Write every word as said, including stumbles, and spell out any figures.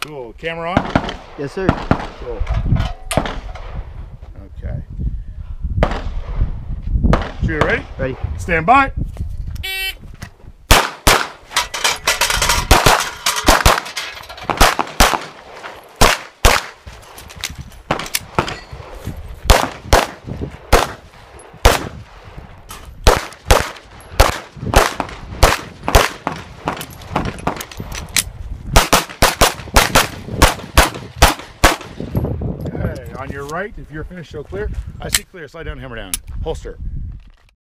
Cool. Camera on? Yes, sir. Cool. Okay. Shooter ready? Ready. Stand by. On your right, if you're finished, show clear. I see clear. Slide down, hammer down. Holster.